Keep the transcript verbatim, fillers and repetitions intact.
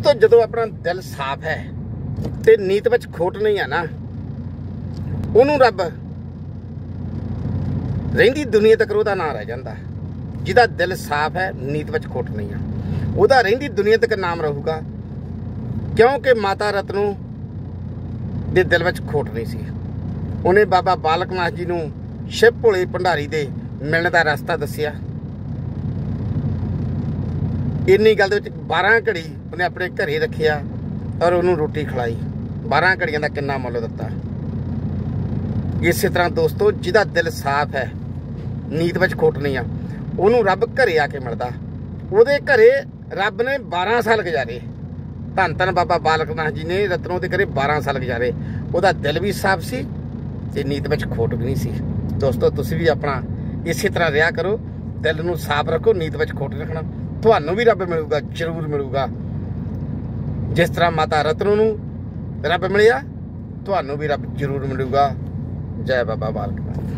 दोस्तों जो अपना दिल साफ है तो नीत विच खोट नहीं है ना, उन्होंने रब रहिंदी दुनिया तक उहदा नाम रह जाता। जिहदा दिल साफ है, नीत विच खोट नहीं है, उहदा रहिंदी दुनिया तक नाम रहूगा, क्योंकि माता रतनू दे दिल विच खोट नहीं सी। उन्हें बाबा बालक नाथ जी नूं शिव भोले भंडारी दे मिलण दा रस्ता दस्सिया। इन्नी गल दे विच बारह घड़ी उन्हें अपने घरे रखिया और उन्होंने रोटी खिलाई। बारह घड़ियां दा किन्ना मुल दिता। इस तरह दोस्तों जिहदा दिल साफ है, नीत विच खोट नहीं आ, उन्होंने रब घरे आके मिलदा। उहदे घरे रब ने बारह साल गुजारे। धन धन बाबा बालक नाथ जी ने रतनों के घरे बारह साल गुजारे। उहदा दिल भी साफ सी ते नीत विच खोट भी नहीं सी। दोस्तों तुसीं भी अपना इस तरह रहा करो, दिल नूं साफ रखो, नीत विच खोट रखना, तुहानूं भी रब मिलूगा, जरूर मिलूगा। जिस तरह माता रतनू नूं रब मिलिया, तुहानूं भी रब जरूर मिलूगा। जय बाबा बालक नाथ।